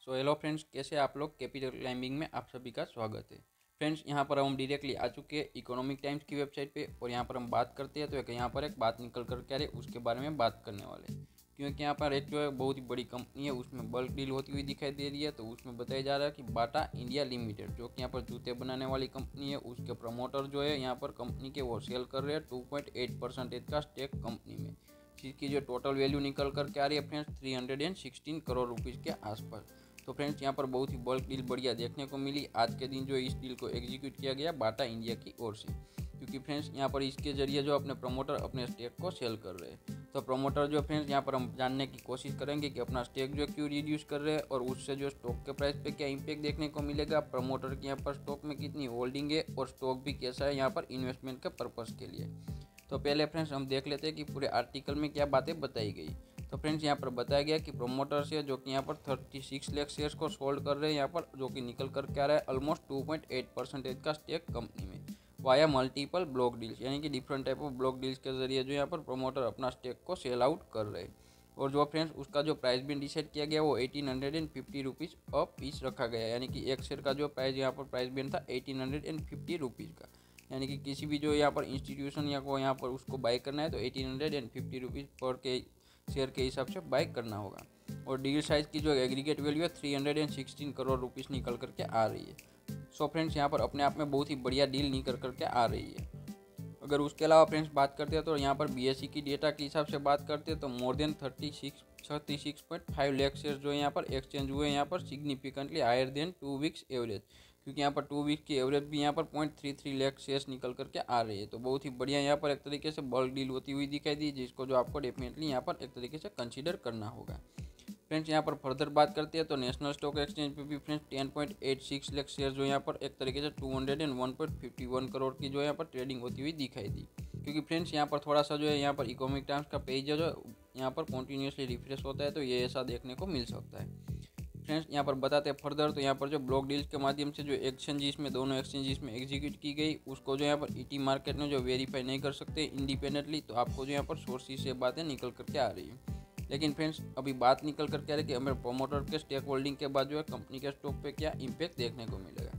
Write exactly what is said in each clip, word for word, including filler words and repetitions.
So hello friends, कैसे आप लोग। कैपिटल क्लाइंबिंग में आप सभी का स्वागत है। फ्रेंड्स, यहाँ पर हम डायरेक्टली आ चुके हैं इकोनॉमिक टाइम्स की वेबसाइट पे और यहाँ पर हम बात करते हैं तो एक यहाँ पर एक बात निकल कर के आ रही है, उसके बारे में बात करने वाले हैं। क्योंकि यहाँ पर एक जो है बहुत ही बड़ी कंपनी है, उसमें बल्क डील होती हुई दिखाई दे रही है। तो उसमें बताया जा रहा है कि बाटा इंडिया लिमिटेड, जो कि यहाँ पर जूते बनाने वाली कंपनी है, उसके प्रमोटर जो है यहाँ पर कंपनी के वो सेल कर रहे हैं टू पॉइंट एट परसेंटेज का स्टेक कंपनी में, जिसकी जो टोटल वैल्यू निकल कर के आ रही है friends three hundred and sixteen crore rupees के आसपास। तो फ्रेंड्स, यहाँ पर बहुत ही बल्क डील बढ़िया देखने को मिली। आज के दिन जो इस डील को एग्जीक्यूट किया गया बाटा इंडिया की ओर से, क्योंकि फ्रेंड्स यहाँ पर इसके जरिए जो अपने प्रमोटर अपने स्टेक को सेल कर रहे हैं। तो प्रमोटर जो फ्रेंड्स यहाँ पर हम जानने की कोशिश करेंगे कि अपना स्टेक जो क्यों रिड्यूस कर रहे हैं और उससे जो स्टॉक के प्राइस पे क्या इम्पैक्ट देखने को मिलेगा, प्रमोटर की यहाँ पर स्टॉक में कितनी होल्डिंग है और स्टॉक भी कैसा है यहाँ पर इन्वेस्टमेंट के पर्पज़ के लिए। तो पहले फ्रेंड्स हम देख लेते हैं कि पूरे आर्टिकल में क्या बातें बताई गई। तो फ्रेंड्स, यहाँ पर बताया गया कि प्रोमोटर से जो कि यहाँ पर छत्तीस लाख शेयर्स को सोल्ड कर रहे हैं यहाँ पर, जो कि निकल कर क्या रहा है almost two point eight percentage का स्टेक कंपनी में वाया मल्टीपल ब्लॉक डील्स, यानी कि different type of block deals के जरिए जो यहाँ पर प्रोमोटर अपना स्टेक को सेल आउट कर रहे हैं। और जो फ्रेंड्स उसका जो प्राइस भी डिसाइड किया गया वो eighteen hundred and fifty rupees a piece रखा गया, यानी कि एक शेयर का जो प्राइस यहाँ पर प्राइस बैंड था eighteen hundred and fifty rupees का। यानी कि किसी भी जो यहाँ पर इंस्टीट्यूशन या को यहाँ पर उसको बाय करना है तो eighteen hundred and fifty rupees पर के शेयर के हिसाब से बाय करना होगा। और डील साइज की जो एग्रीगेट वैल्यू है three hundred and sixteen crore rupees निकल करके आ रही है। सो फ्रेंड्स, यहाँ पर अपने आप में बहुत ही बढ़िया डील निकल करके आ रही है। अगर उसके अलावा फ्रेंड्स बात करते हैं तो यहाँ पर बीएसई की डेटा के हिसाब से बात करते हैं तो more than thirty six thirty six point five lakh share जो यहाँ पर एक्सचेंज हुए यहाँ पर significantly higher than two weeks average, क्योंकि यहाँ पर टू वीक की एवरेज भी यहाँ पर point three three lakh shares निकल करके आ रही है। तो बहुत ही बढ़िया यहाँ पर एक तरीके से बल्क डील होती हुई दिखाई दी, जिसको जो आपको डेफिनेटली यहाँ पर एक तरीके से कंसीडर करना होगा। फ्रेंड्स, यहाँ पर फर्दर बात करते हैं तो नेशनल स्टॉक एक्सचेंज पे भी friends ten point eight six lakh share जो यहाँ पर एक तरीके से two hundred and one point fifty one crore की जो यहाँ पर ट्रेडिंग होती हुई दिखाई दी। क्योंकि फ्रेंड्स यहाँ पर थोड़ा सा जो है यहाँ पर इकोनॉमिक टाइम्स का पेज है जो यहाँ पर कॉन्टीन्यूसली रिफ्रेश होता है, तो ये ऐसा देखने को मिल सकता है। फ्रेंड्स, यहाँ पर बताते हैं फर्दर तो यहाँ पर जो ब्लॉक डील्स के माध्यम से जो एक्सचेंजिस में दोनों एक्सचेंजिस में एग्जीक्यूट की गई, उसको जो यहाँ पर ईटी मार्केट में जो वेरीफाई नहीं कर सकते इंडिपेंडेंटली, तो आपको जो यहाँ पर सोर्सेज से बातें निकल करके आ रही है। लेकिन फ्रेंड्स, अभी बात निकल करके आ रही है कि हमें प्रोमोटर के स्टेक होल्डिंग के बाद जो है कंपनी के स्टॉक पे क्या इम्पैक्ट देखने को मिलेगा।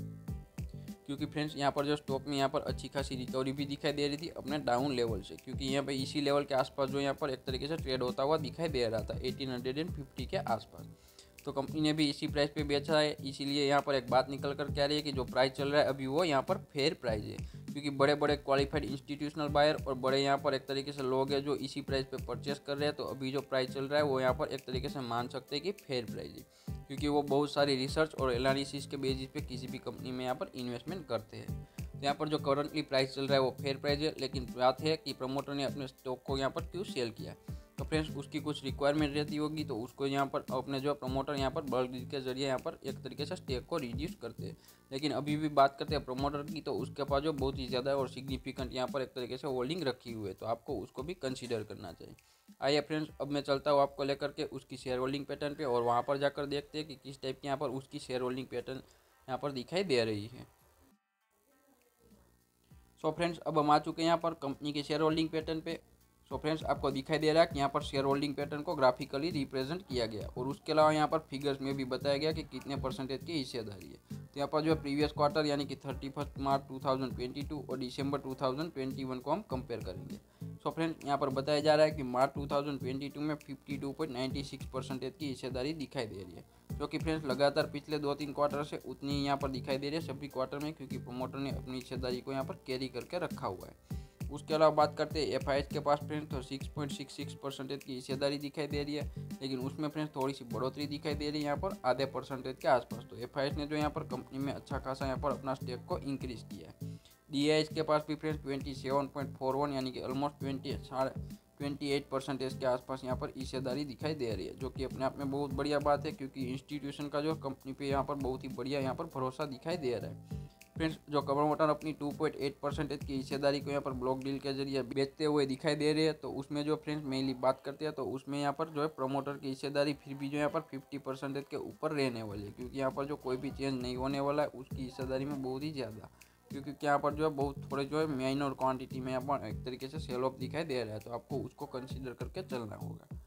क्योंकि फ्रेंड्स यहाँ पर जो स्टॉक में यहाँ पर अच्छी खासी रिकवरी भी दिखाई दे रही थी अपने डाउन लेवल से, क्योंकि यहाँ पर इसी लेवल के आसपास जो यहाँ पर एक तरीके से ट्रेड होता हुआ दिखाई दे रहा था एटीन हंड्रेड एंड फिफ्टी के आसपास। तो कंपनी ने भी इसी प्राइस पे बेचा है, इसीलिए यहाँ पर एक बात निकल कर क्या रही है कि जो प्राइस चल रहा है अभी वो यहाँ पर फेयर प्राइस है, क्योंकि बड़े बड़े क्वालिफाइड इंस्टीट्यूशनल बायर और बड़े यहाँ पर एक तरीके से लोग हैं जो इसी प्राइस पे परचेस कर रहे हैं। तो अभी जो प्राइस चल रहा है वो यहाँ पर एक तरीके से मान सकते हैं कि फेयर प्राइस है, क्योंकि वो बहुत सारी रिसर्च और एनालिसिस के बेसिस पे किसी भी कंपनी में यहाँ पर इन्वेस्टमेंट करते हैं। तो यहाँ पर जो करंटली प्राइस चल रहा है वो फेयर प्राइस है, लेकिन बात है कि प्रमोटर ने अपने स्टॉक को यहाँ पर क्यों सेल किया। तो फ्रेंड्स, उसकी कुछ रिक्वायरमेंट रहती होगी, तो उसको यहाँ पर अपने जो प्रमोटर यहाँ पर बल्क डील के जरिए यहाँ पर एक तरीके से स्टेक को रिड्यूस करते हैं। लेकिन अभी भी बात करते हैं प्रमोटर की, तो उसके पास जो बहुत ही ज़्यादा और सिग्निफिकेंट यहाँ पर एक तरीके से होल्डिंग रखी हुई है, तो आपको उसको भी कंसीडर करना चाहिए। आइए फ्रेंड्स, अब मैं चलता हूँ आपको लेकर के उसकी शेयर होल्डिंग पैटर्न पे और वहाँ पर जाकर देखते हैं कि किस टाइप की यहाँ पर उसकी शेयर होल्डिंग पैटर्न यहाँ पर दिखाई दे रही है। सो फ्रेंड्स, अब हम आ चुके हैं यहाँ पर कंपनी के शेयर होल्डिंग पैटर्न पे। सो फ्रेंड्स, आपको दिखाई दे रहा है कि यहाँ पर शेयर होल्डिंग पैटर्न को ग्राफिकली रिप्रेजेंट किया गया और उसके अलावा यहाँ पर फिगर्स में भी बताया गया कि कितने परसेंटेज की हिस्सेदारी है। तो यहाँ पर जो है प्रीवियस क्वार्टर यानी कि thirty first March two thousand twenty two और December two thousand twenty one को हम कंपेयर करेंगे। सो फ्रेंड्स, यहाँ पर बताया जा रहा है कि March two thousand twenty two में fifty two point ninety six percentage की हिस्सेदारी दिखाई दे रही है, जो कि फ्रेंड्स लगातार पिछले दो तीन क्वार्टर से उतनी ही यहाँ पर दिखाई दे रही है सभी क्वार्टर में, क्योंकि प्रमोटर ने अपनी हिस्सेदारी को यहाँ पर कैरी करके रखा हुआ है। उसके अलावा बात करते हैं एफ आई एच के पास फ्रेंड्स तो six point six six percentage की हिस्सेदारी दिखाई दे रही है, लेकिन उसमें फ्रेंड्स थोड़ी सी बढ़ोतरी दिखाई दे रही है यहाँ पर आधे परसेंटेज के आसपास। तो एफ आई एच ने जो यहाँ पर कंपनी में अच्छा खासा यहाँ पर अपना स्टेक को इंक्रीज किया है। डी आई एच के पास भी friends twenty seven point four one यानी कि almost twenty twenty eight percentage के आसपास यहाँ पर हिस्सेदारी दिखाई दे रही है, जो कि अपने आप में बहुत बढ़िया बात है, क्योंकि इंस्टीट्यूशन का जो कंपनी पे यहाँ पर बहुत ही बढ़िया यहाँ पर भरोसा दिखाई दे रहा है। फ्रेंड्स, जो प्रमोटर अपनी टू पॉइंट एट परसेंटेज की हिस्सेदारी को यहाँ पर ब्लॉक डील के जरिए बेचते हुए दिखाई दे रहे हैं, तो उसमें जो फ्रेंड्स मेनली बात करते हैं तो उसमें यहाँ पर जो है प्रमोटर की हिस्सेदारी फिर भी जो यहाँ पर फिफ्टी परसेंटेज के ऊपर रहने वाली है, क्योंकि यहाँ पर जो कोई भी चेंज नहीं होने वाला है उसकी हिस्सेदारी में बहुत ही ज़्यादा, क्योंकि यहाँ पर जो है बहुत थोड़े जो है माइनर क्वांटिटी में यहाँ पर एक तरीके से सेल ऑफ दिखाई दे रहा है, तो आपको उसको कंसिडर करके चलना होगा।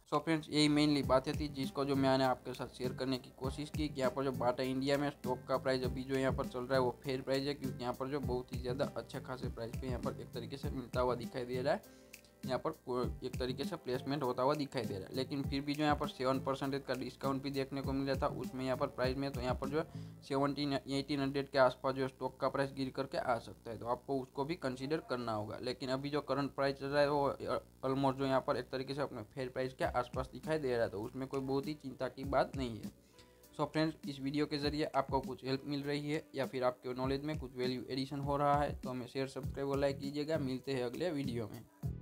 सो फ्रेंड्स, यही मेनली बातें थी जिसको जो मैंने आपके साथ शेयर करने की कोशिश की कि यहाँ पर जो बाटा इंडिया में स्टॉक का प्राइस अभी जो यहाँ पर चल रहा है वो फेयर प्राइस है, क्योंकि यहाँ पर जो बहुत ही ज़्यादा अच्छे खासे प्राइस पे यहाँ पर एक तरीके से मिलता हुआ दिखाई दे रहा है, यहाँ पर एक तरीके से प्लेसमेंट होता हुआ दिखाई दे रहा है। लेकिन फिर भी जो यहाँ पर सेवन परसेंटेज का डिस्काउंट भी देखने को मिला था उसमें यहाँ पर प्राइस में, तो यहाँ पर जो सेवनटीन एटीन हंड्रेड के आसपास जो स्टॉक का प्राइस गिर करके आ सकता है, तो आपको उसको भी कंसीडर करना होगा। लेकिन अभी जो करंट प्राइस चल रहा है वो ऑलमोस्ट जो यहाँ पर एक तरीके से अपने फेयर प्राइस के आसपास दिखाई दे रहा है, तो उसमें कोई बहुत ही चिंता की बात नहीं है। सो so फ्रेंड्स, इस वीडियो के ज़रिए आपको कुछ हेल्प मिल रही है या फिर आपके नॉलेज में कुछ वैल्यू एडिशन हो रहा है तो हमें शेयर सब्सक्राइब और लाइक कीजिएगा। मिलते हैं अगले वीडियो में।